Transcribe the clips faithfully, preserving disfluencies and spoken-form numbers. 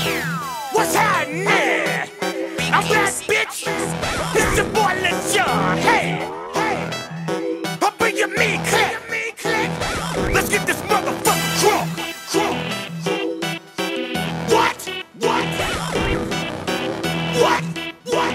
What's happening? I'm back, bitch. It's your boy Lil Jon. Hey, I'll bring you me click. Let's get this motherfucker crunk. What? What? What? What?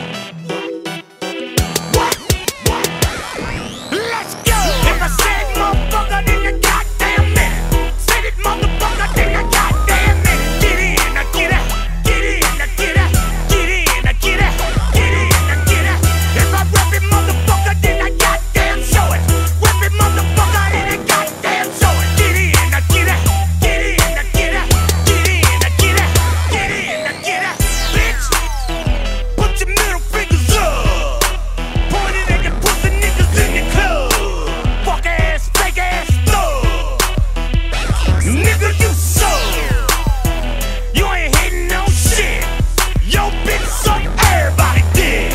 What? What? Let's go. If I said motherfucker, then you goddamn minute. Said it, motherfucker, then you goddamn minute. Get in, now get out. Get in, now get out. Get in, now get out. Get in, now get out. If I rap it, motherfucker, then I goddamn show it. Rap it, motherfucker, then I goddamn show it. Get in, now get out. Get in, now get out. Get in, now get out. Get in, now get out. Bitch, put your middle fingers up. Point it at the pussy niggas in the club. Fuck ass, fake ass thug. Nigga, you suck. You ain't hitting no shit. Yo, bitch, suck everybody dick.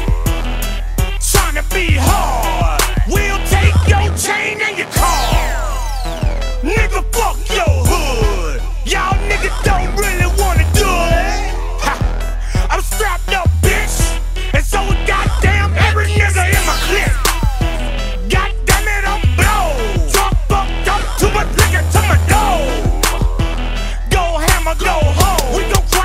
Tryna be hard. We'll take your chain and your car. Nigga, fuck your hood. Y'all niggas don't really wanna do it. Ha. I'm strapped up, bitch. And so is goddamn every nigga in my clique. Goddamn it, I'm blow. Talk fucked up, too much liquor to my dough. Go hammer, go home. We gon'